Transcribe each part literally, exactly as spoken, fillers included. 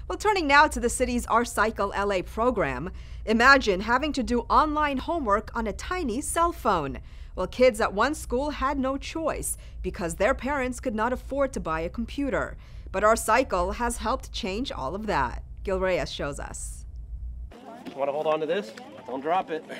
Well, turning now to the city's OurCycle L A program. Imagine having to do online homework on a tiny cell phone. Well, kids at one school had no choice because their parents could not afford to buy a computer. But OurCycle has helped change all of that. Gil Reyes shows us. Want to hold on to this? Don't drop it.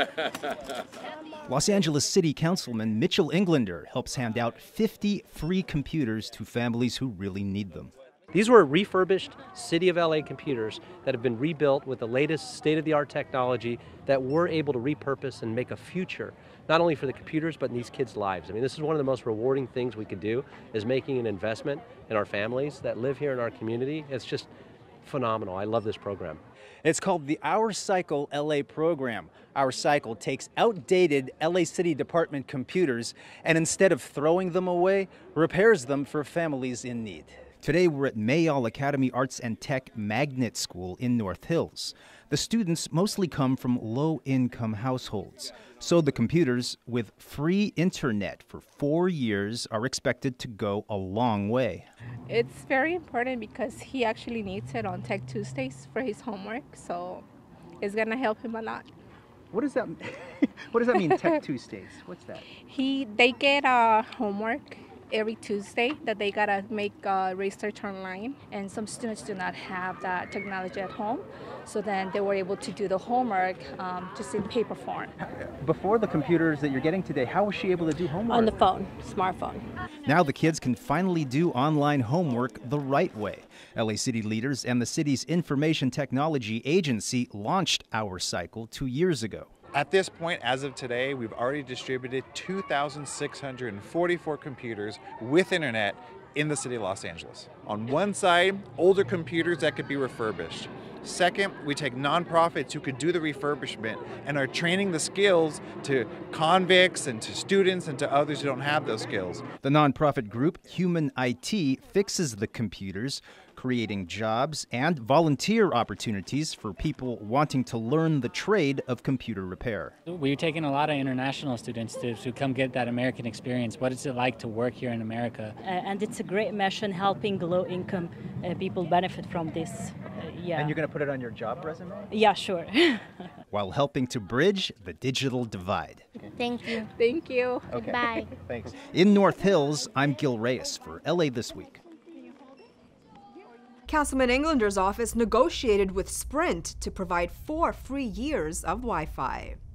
Los Angeles City Councilman Mitchell Englander helps hand out fifty free computers to families who really need them. These were refurbished City of L A computers that have been rebuilt with the latest state-of-the-art technology that we're able to repurpose and make a future, not only for the computers, but in these kids' lives. I mean, this is one of the most rewarding things we could do, is making an investment in our families that live here in our community. It's just phenomenal. I love this program. It's called the OurCycle L A program. OurCycle takes outdated L A City Department computers and instead of throwing them away, repairs them for families in need. Today we're at Mayall Academy Arts and Tech Magnet School in North Hills. The students mostly come from low-income households, so the computers with free internet for four years are expected to go a long way. It's very important because he actually needs it on Tech Tuesdays for his homework, so it's going to help him a lot. What does that What does that mean, Tech Tuesdays? What's that? He they get a homework every Tuesday that they gotta make uh, research online, and some students do not have that technology at home, so then they were able to do the homework um, just in paper form. Before the computers that you're getting today, how was she able to do homework? On the phone, smartphone. Now the kids can finally do online homework the right way. L A City leaders and the city's Information Technology Agency launched OurCycle two years ago. At this point, as of today, we've already distributed two thousand six hundred forty-four computers with internet in the city of Los Angeles. On one side, older computers that could be refurbished. Second, we take nonprofits who could do the refurbishment and are training the skills to convicts and to students and to others who don't have those skills. The nonprofit group Human I T fixes the computers, creating jobs and volunteer opportunities for people wanting to learn the trade of computer repair. We're taking a lot of international students to, to come get that American experience. What is it like to work here in America? Uh, and it's a great mission helping low-income uh, people benefit from this. Uh, yeah. And you're going to put it on your job resume? Yeah, sure. While helping to bridge the digital divide. Thank you. Thank you. Okay. Bye. Thanks. In North Hills, I'm Gil Reyes for L A This Week. Councilman Englander's office negotiated with Sprint to provide four free years of Wi-Fi.